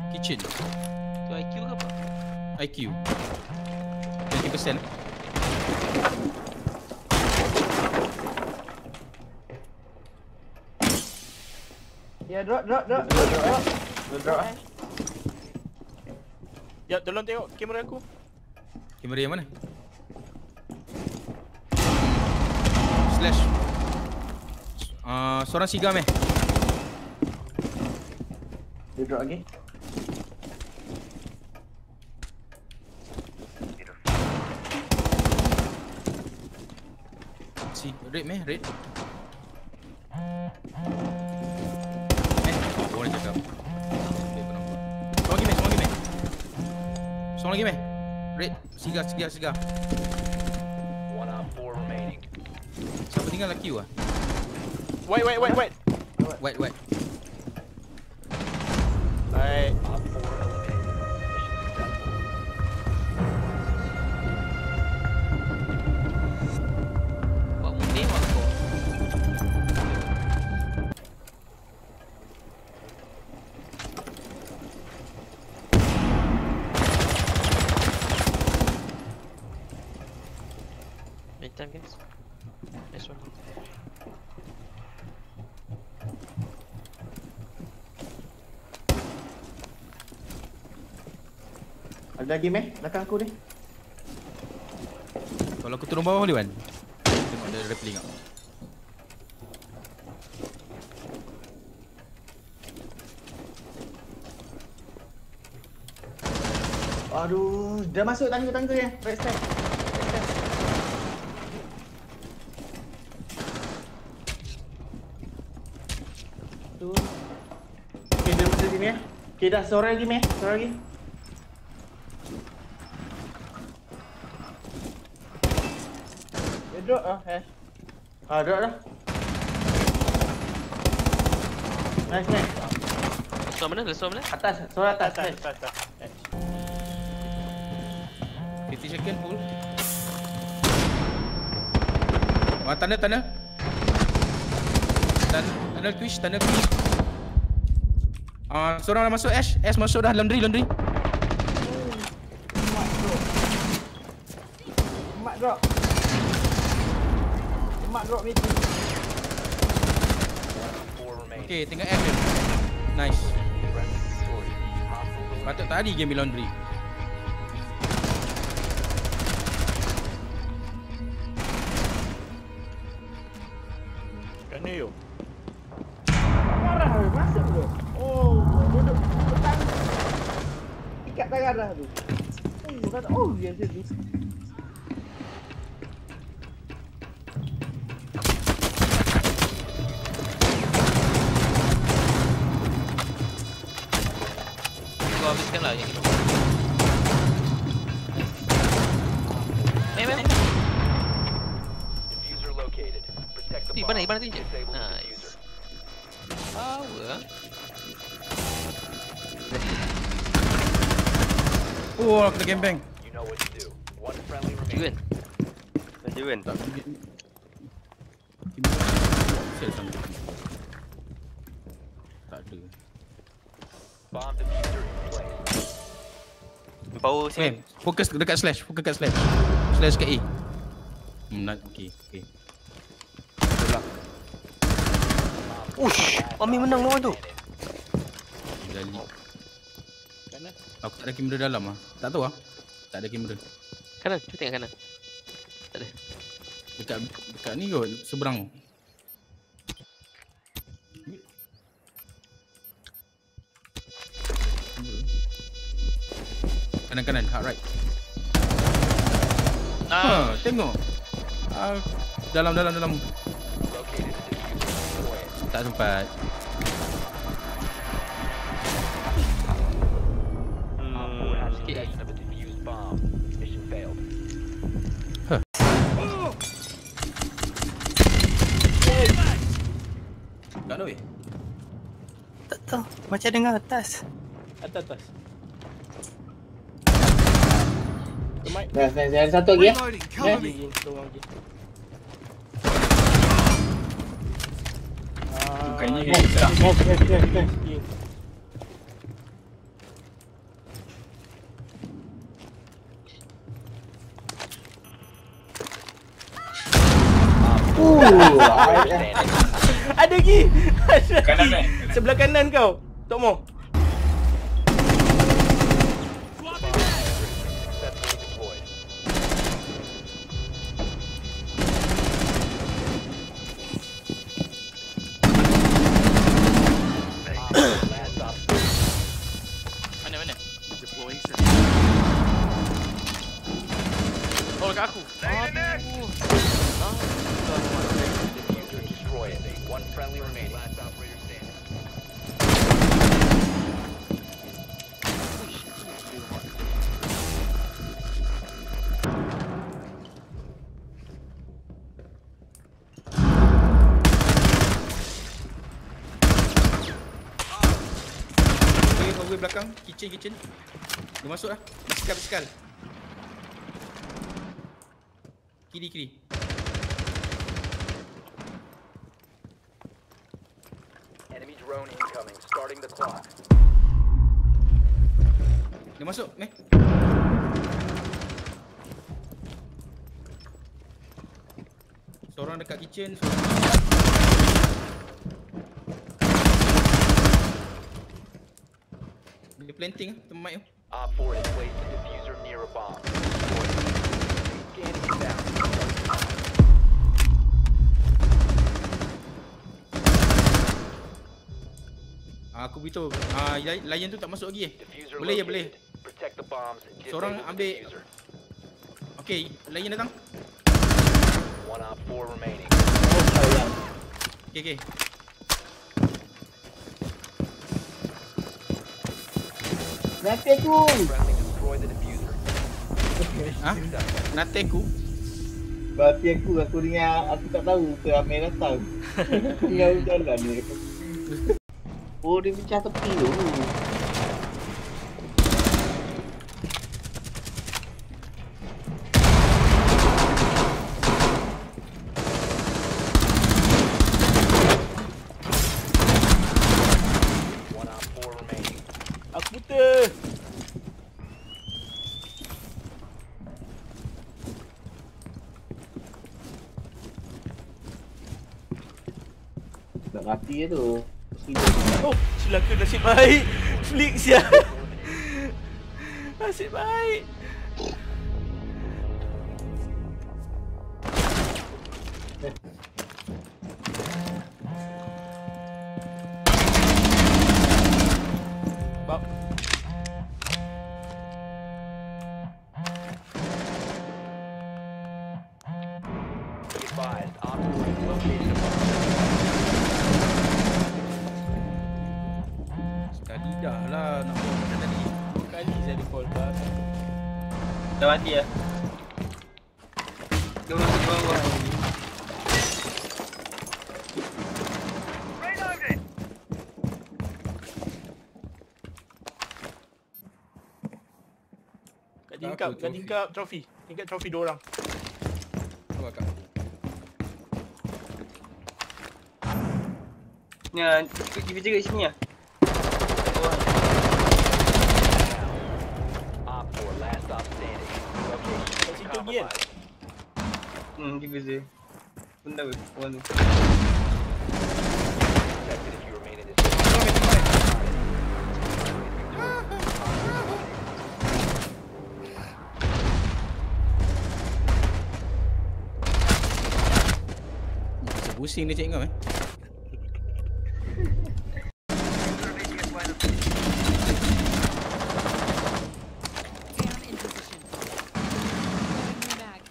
Kitchen. Tu IQ ke apa? IQ 20%. Ya, drop. Drop eh. Ya, tolong tengok kamera aku. Kamera yang mana? Slash. Seorang sigam Dia drop lagi. Si red red. Boleh cakap. Seorang lagi meh. Red, sigar. One on 4 remaining. Siapa tinggal laki you ah? Wait. Wait. Op 4 eliminated. Mission successful. Buat mundi buat kau. Main time guys. Nice one. Ada lagi meh belakang aku ni. Kalau aku turun bawah boleh kan? Tengok ada rappelling tak? Aduh, dah masuk tangga ya. Right step. Tu. Okey, dia masuk sini ya. Okey, dah seorang lagi meh, seorang lagi. Dia drop Drop dah. Nice meh. Lepas mana? Atas, seorang atas. Atas. 50 second full. Tanda. Tunnel twist. Seorang dah masuk Ash masuk dah laundry. Mak drop meeting. 4 remaining. Okay, tinggal Ash je. Nice. Friendly victorious. Hostile Patut tadi game laundry. Kena yo. Garah masuk tu. Oh, duduk petang. Ikat tangan dah tu. Kata dia tu. Kau habiskan lah yang itu. Main. diffuser located. Protect the Di bomb. mana tu je? Disable the Nice. diffuser. Power. Oh, aku dah game bang. You know what to do. One friendly Juan. remaining. Tak pergi. Sel sama. Tak ada. Bomb diffuser in place. Power sini. Fokus dekat slash. Slash ke A. Okay. Tolak. Ush, Mami menang lawan tu. Gali. Kanan. Aku tak ada kamera dalam ah. Tak tahu ah. Tak ada kamera. Kanan, cuba tengok kanan. Tak ada. Dekat ni kot, seberang. Kanan, hard right. Tengok. Dalam. Located the diffuser. Deploy it. Tak sempat. Op 4 has possession of a defused bomb. Mission failed. Tak ada weh. Tak tahu. Macam dengar atas. Atas. Nice. Ada satu lagi ya. Tolong lagi. Bukannya Yes. Standing. Ada lagi. Kanan eh. Sebelah kanan kau. Tok Mo. Successfully deployed. Last stop. Mana? Oh, dekat aku. Aduh. Diffuser destroyed. One friendly remaining. Last operator standing. Hallway belakang. Kitchen. Dia masuk lah. Basikal. Kiri. Enemy drone incoming. Starting the clock. Dia masuk, meh. Seorang dekat kitchen. Dia planting tempat tu. Op 4 has placed the diffuser near a bomb. Scanning down. Aku beritahu. Lion tu tak masuk lagi Diffuser Boleh. located. Protect the bombs. Seorang Disable the ambil. diffuser. Okey, Lion datang. One op 4 remaining. Oh sayang. Okey. Nanti aku. Friendly destroy the diffuser. Ha? Nanti aku. Berarti aku dengar, aku tak tahu ke Amir datang. Tinggal jalan ni. Oh, dia pecah tepi tu. One op 4 remaining. Aku buta. Tak mati tu. Oh, celaka nasib baik. Flick sial. Nasib baik. Bap. Be advised, op 4 has located a bomb. Sekali dah lah nak buat macam tadi. 2 kali saya recall bab. Dah mati lah. Dia orang ke bawah. Kat tingkap trofi. Tingkat trofi 2 orang. Tu akak. Ya, kita jaga sini lah. Op 4 last stop standing. Location Kat situ lagi kan? compromised. Jaga je. Benda apa? Orang tu. Protected if you remain in this area. Pusing dia cik kau Down in position. Moving back.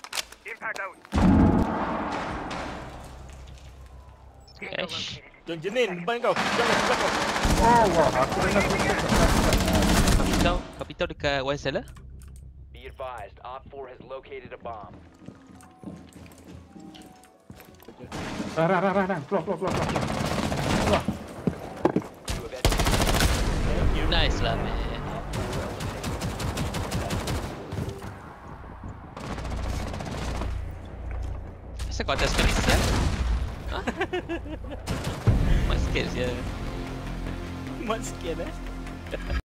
Gosh. John Jenin depan kau. Jangan sebelah kau. Kapitau dekat one cell lah. Be advised, op 4 has located a bomb. Rang. Keluar. You have entered Nice lah man. Asal kau atas sekali sial? Ha? Mat sikit je. Mat sikit